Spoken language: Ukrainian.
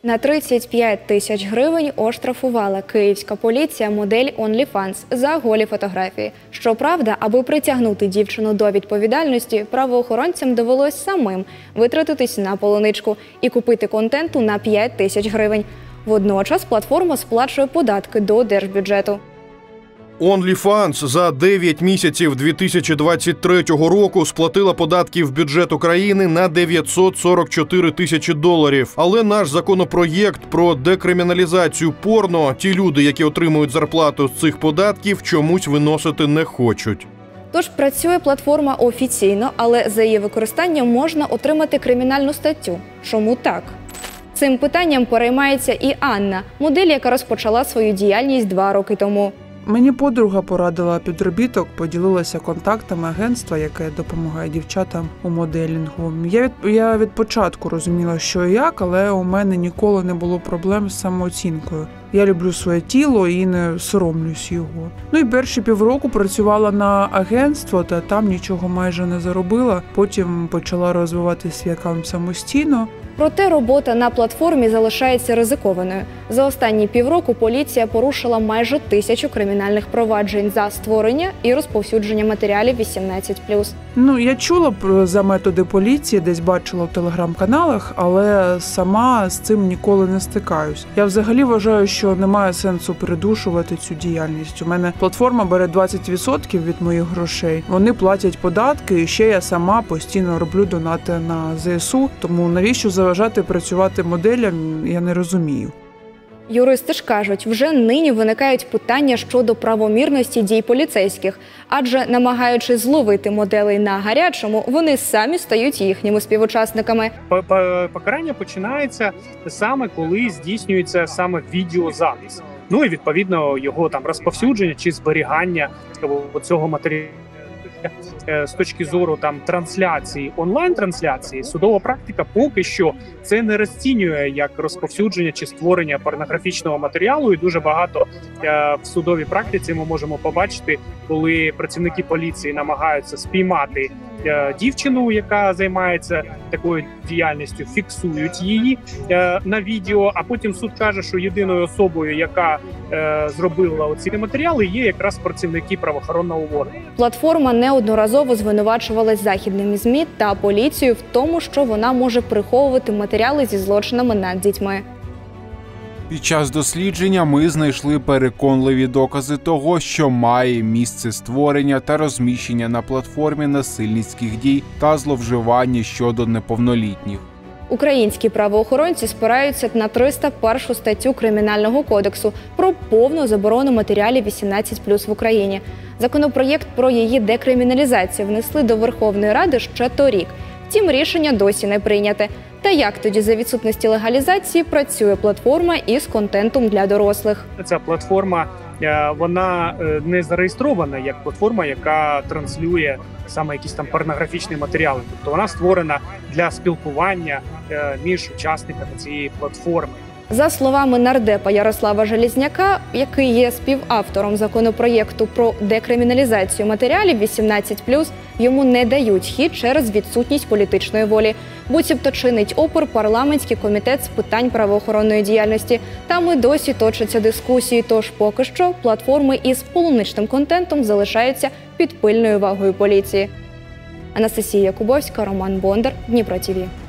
На 35 тисяч гривень оштрафувала київська поліція модель OnlyFans за голі фотографії. Щоправда, аби притягнути дівчину до відповідальності, правоохоронцям довелось самим витратитись на полуничку і купити контенту на 5 тисяч гривень. Водночас платформа сплачує податки до держбюджету. OnlyFans за 9 місяців 2023 року сплатила податків в бюджет України на $944 тисячі. Але наш законопроєкт про декриміналізацію порно ті люди, які отримують зарплату з цих податків, чомусь виносити не хочуть. Тож працює платформа офіційно, але за її використанням можна отримати кримінальну статтю. Чому так? Цим питанням переймається і Анна, модель, яка розпочала свою діяльність 2 роки тому. Мені подруга порадила підробіток, поділилася контактами агентства, яке допомагає дівчатам у моделінгу. Я від початку розуміла, що і як, але у мене ніколи не було проблем з самооцінкою. Я люблю своє тіло і не соромлюсь його. І перші півроку працювала на агентство, та там нічого майже не заробила. Потім почала розвивати свій аккаунт самостійно. Проте робота на платформі залишається ризикованою. За останні півроку поліція порушила майже 1000 кримінальних проваджень за створення і розповсюдження матеріалів 18+. Я чула за методи поліції, десь бачила в телеграм-каналах, але сама з цим ніколи не стикаюсь. Я взагалі вважаю, що немає сенсу придушувати цю діяльність. У мене платформа бере 20% від моїх грошей. Вони платять податки, і ще я сама постійно роблю донати на ЗСУ. Тому навіщо заважати працювати моделям, я не розумію. Юристи ж кажуть, вже нині виникають питання щодо правомірності дій поліцейських, адже намагаючись зловити моделей на гарячому, вони самі стають їхніми співучасниками. Покарання починається саме, коли здійснюється саме відеозапис. І відповідно його розповсюдження чи зберігання цього матеріалу. З точки зору трансляції, онлайн-трансляції, судова практика поки що це не розцінює як розповсюдження чи створення порнографічного матеріалу. І дуже багато в судовій практиці ми можемо побачити, коли працівники поліції намагаються спіймати дівчину, яка займається такою діяльністю, фіксують її на відео, а потім суд каже, що єдиною особою, яка зробила оці матеріали, є якраз працівники правоохоронного органу. Платформа неодноразово звинувачувалась західними ЗМІ та поліцією в тому, що вона може приховувати матеріали зі злочинами над дітьми. Під час дослідження ми знайшли переконливі докази того, що має місце створення та розміщення на платформі насильницьких дій та зловживання щодо неповнолітніх. Українські правоохоронці спираються на 301 статтю Кримінального кодексу про повну заборону матеріалів 18+ в Україні. Законопроєкт про її декриміналізацію внесли до Верховної Ради ще торік. Втім, рішення досі не прийняте. Та як тоді за відсутності легалізації працює платформа із контентом для дорослих? Ця платформа, вона не зареєстрована як платформа, яка транслює саме якісь порнографічні матеріали. Тобто вона створена для спілкування між учасниками цієї платформи. За словами нардепа Ярослава Железняка, який є співавтором законопроєкту про декриміналізацію матеріалів 18+, йому не дають хід через відсутність політичної волі. Буцімто чинить опір парламентський комітет з питань правоохоронної діяльності. Там і досі точаться дискусії, тож поки що платформи із полуничним контентом залишаються під пильною увагою поліції. Анастасія Якубовська, Роман Бондар, Дніпро ТВ.